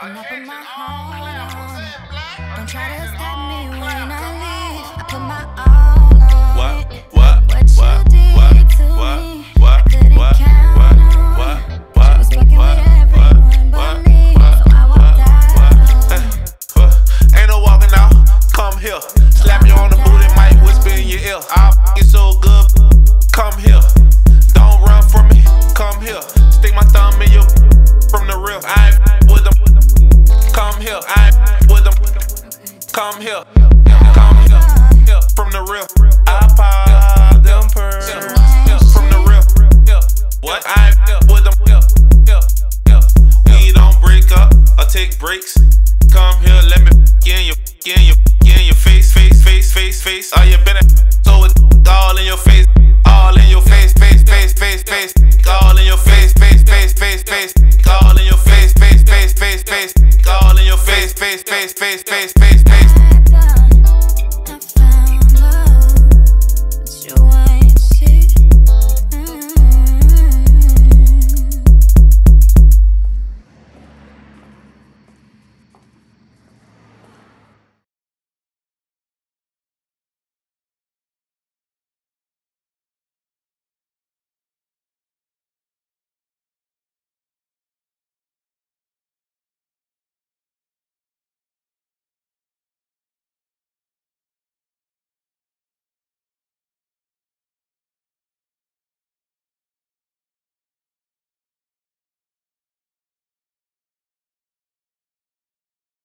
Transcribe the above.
And I put my heart on. Don't try to stop me when I leave. I put my all on it. What you did to me, I couldn't count on. She was fucking with everyone but me, so I walked out. Ain't no walking out, come here. Slap you on the booty, might whisper in your ear. I'll f*** it so good, come here. Don't run from me, come here. Stick my thumb in your from the real. I ain't with them, come here. I ain't with them, come here. Come here, from the real. I pop them pearls from the real. What? I ain't with them. We don't break up or take breaks. Come here, let me get in your face. Oh, you been so it's all in your face, all in your face, face, all in your face, all in your face, all in your face, face.